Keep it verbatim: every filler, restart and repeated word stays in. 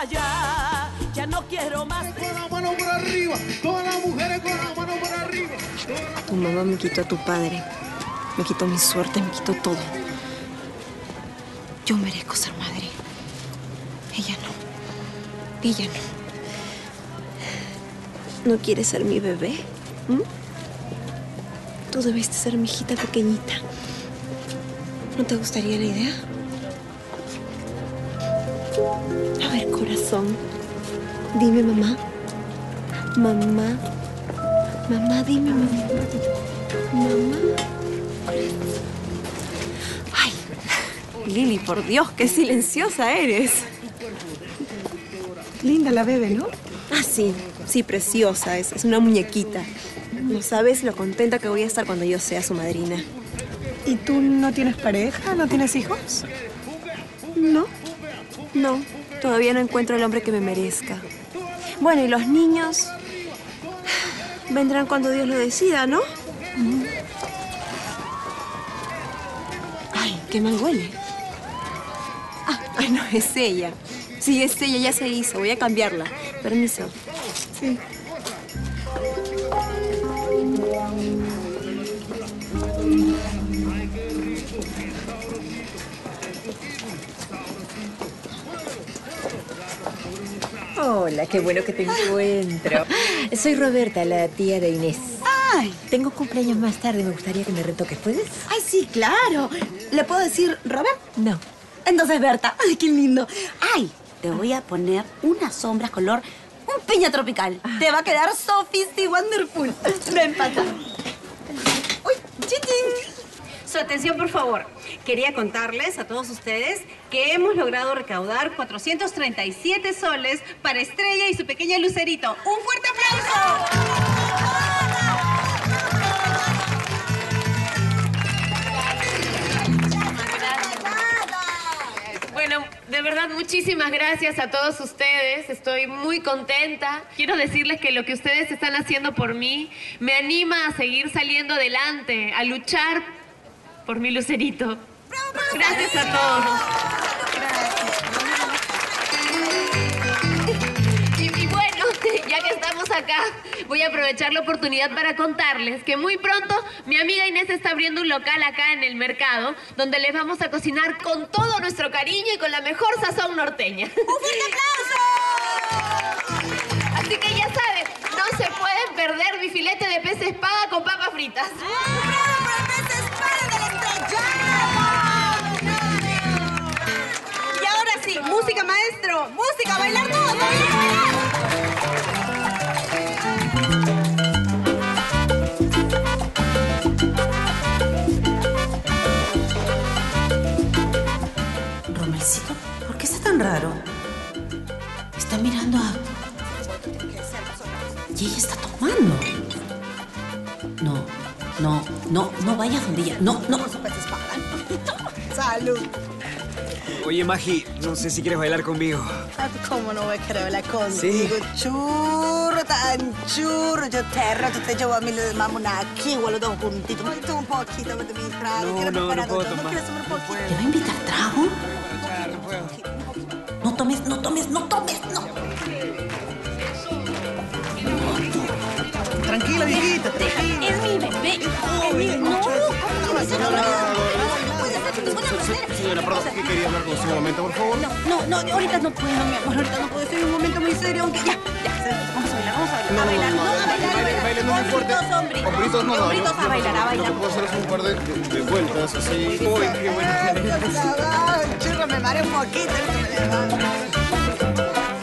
basta ya, ya no quiero más. Con la mano por arriba, todas las mujeres con la mano por arriba. Tu mamá me quitó a tu padre, me quitó mi suerte, me quitó todo. Yo merezco ser madre. Ella no. Ella no. ¿No quieres ser mi bebé? ¿Mm? Tú debiste ser mi hijita pequeñita. ¿No te gustaría la idea? A ver, corazón. Dime, mamá. Mamá. Mamá, dime, mamá. Mamá. Ay, Lili, por Dios, qué silenciosa eres. Linda la bebé, ¿no? Ah, sí. Sí, preciosa. Es, es una muñequita. No sabes lo contenta que voy a estar cuando yo sea su madrina. ¿Y tú no tienes pareja? ¿No tienes hijos? No. No. Todavía no encuentro el hombre que me merezca. Bueno, y los niños vendrán cuando Dios lo decida, ¿no? Mm. Ay, qué mal huele. Ah, ay, no, es ella. Sí, es ella, ya se hizo. Voy a cambiarla. Permiso. Sí. Hola, qué bueno que te encuentro. Soy Roberta, la tía de Inés. ¡Ay! Tengo cumpleaños más tarde, me gustaría que me retoques, ¿puedes? ¡Ay, sí, claro! ¿Le puedo decir Robert? No. Entonces, Berta. ¡Ay, qué lindo! ¡Ay! Te voy a poner unas sombras color un piña tropical. Ah. Te va a quedar so fisty wonderful. Ven, pata. ¡Uy, chichín! Su atención, por favor. Quería contarles a todos ustedes que hemos logrado recaudar cuatrocientos treinta y siete soles para Estrella y su pequeña Lucerito. ¡Un fuerte aplauso! Bueno, de verdad, muchísimas gracias a todos ustedes. Estoy muy contenta. Quiero decirles que lo que ustedes están haciendo por mí me anima a seguir saliendo adelante, a luchar por mi Lucerito. Gracias a todos. Y, y bueno, ya que estamos acá, voy a aprovechar la oportunidad para contarles que muy pronto mi amiga Inés está abriendo un local acá en el mercado donde les vamos a cocinar con todo nuestro cariño y con la mejor sazón norteña. ¡Un fuerte aplauso! Así que ya saben, no se pueden perder mi filete de pez espada con papas fritas. Y ahora sí, música, maestro. Música, bailar todos, bailar, bailar. Romelcito, ¿por qué está tan raro? Está mirando a... Y ella está tomando. No, no, no, no vayas donde ella... No, no. Salud. Oye, Magi, no sé si quieres bailar conmigo. ¿Cómo no voy a querer bailar contigo? Sí. Churro, tan churro. Yo te rato, te llevo a mí le mamo una aquí, los dos juntitos. Me tomo un poquito de mi trago. No, no, no puedo tomar. ¿Te va a invitar trago? No tomes, no tomes, no tomes, no. Tranquila, viejita, tranquila. Es mi bebé. Es mi bebé. No, Señora, perdón, ¿qué quería hablar con usted un momento, por favor? No, no, no, ahorita no puedo, mi amor, ahorita no puedo. Estoy en un momento muy serio, aunque ya, ya, vamos a bailar, vamos a bailar. No, a bailar, no, no, no, a bailar, a baile, baile, no muy fuerte. Hombritos, hombritos. Hombritos, no, no. Hombritos a bailar, a bailar. Lo que puedo hacer es un par de, de vueltas, así. Uy, qué bueno. Churro, me mareé un poquito, ahorita me levanto.